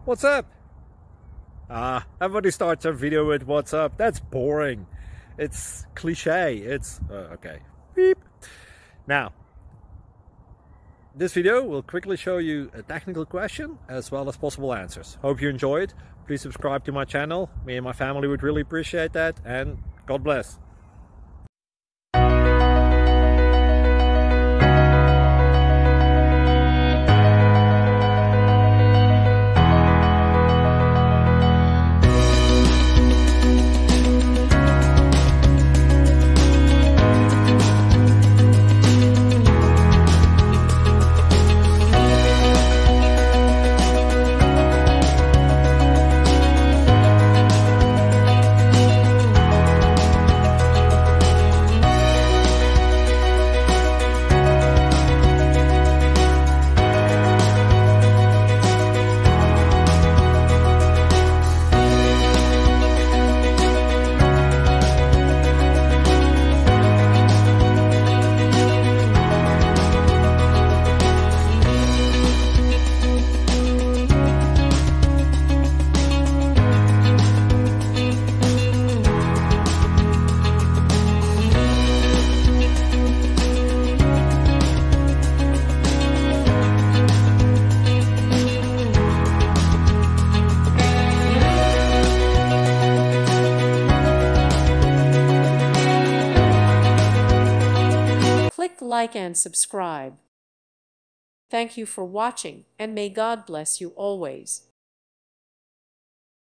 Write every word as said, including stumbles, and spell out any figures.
What's up? Ah, everybody starts their video with what's up. That's boring. It's cliche. It's uh, okay. Beep. Now, this video will quickly show you a technical question as well as possible answers. Hope you enjoyed. Please subscribe to my channel. Me and my family would really appreciate that, and God bless. Click like and subscribe. Thank you for watching, and may God bless you always.